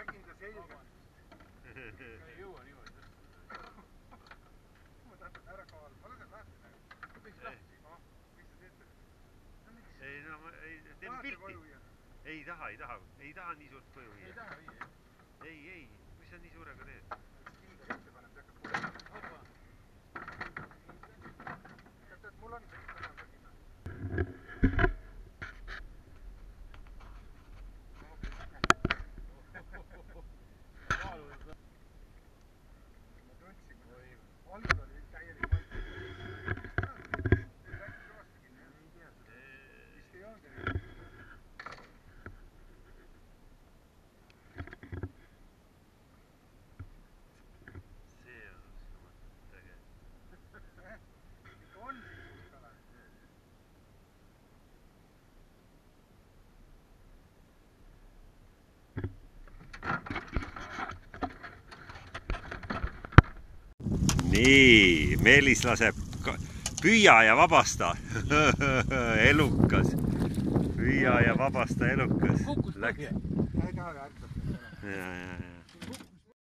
nägin ta selgelt. Ei jõua niimoodi. Ma tahan ära kaalu. Ma lasen lahti näe. Võiks lahti. Mis sa teete? Ei, no teeme pilti. Ei taha. Ei taha nii suurt koju viia. Ei taha viia. Ei. Mis sa nii suurega teed? Kindel ette paneb, ta hakkab Hoppa. tead, mul on see täna tegime. Ma tundsin, algul oli täielik vaid. Teil läks kõvasti kinni, jah? Vist ei olnud eriti. See on uskumatult äge. Ikka on siin kala. Nii, Meelis laseb püüa ja vabasta. Elukas. Püüa ja vabasta elukas. Kukkus põhja. Ei taha ärkab. Ja.